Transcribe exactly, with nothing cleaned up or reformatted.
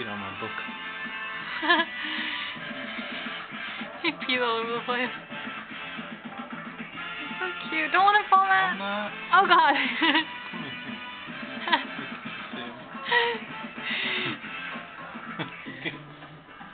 peed on my book. He peed all over the place. It's so cute. Don't let him fall, Matt. I'm not. Oh God.